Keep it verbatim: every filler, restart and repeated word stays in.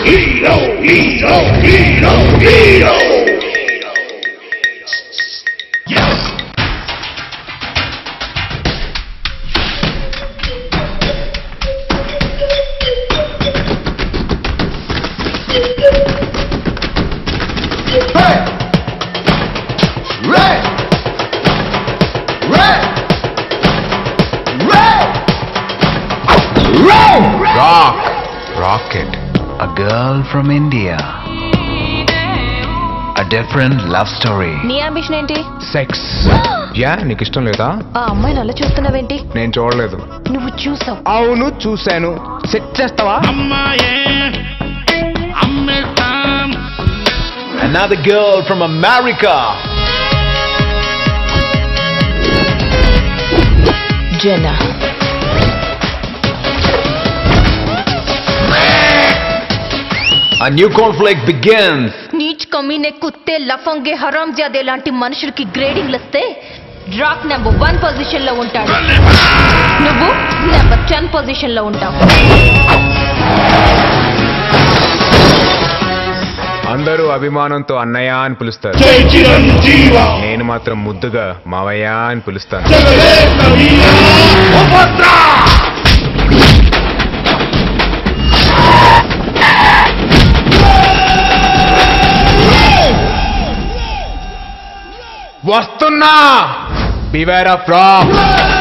hero, hero, hero, hero. Yes. Hey! Red! Red! Red! Red! Rock! Rocket. A girl from India. A different love story. నీ ambition ఏంటి? Sex. Yeah నీకు ఇష్టం లేదా? ఆ అమ్మాయిని అలా చూస్తున్నావేంటి? నేను చూడలేదు. నువ్వు చూసావు. అవును చూశాను. సెట్ చేస్తావా? Another girl from America. Jenna. A new conflict begins. నీచ్ కమీనే కుత్తే లఫంగే హరామ్ జాదే లాంటి మనుషులకి గ్రేడింగ్లు వస్తే రాక్ నెంబర్ వన్ పొజిషన్ లో ఉంటాడు. నువ్వు నెంబర్ టెన్ పొజిషన్ లో ఉంటావు. అందరూ అభిమానంతో అన్నయ్య అని పిలుస్తారు. నేను మాత్రం ముద్దుగా మావయ్య అని పిలుస్తాను. వస్తున్నా. Beware of rock.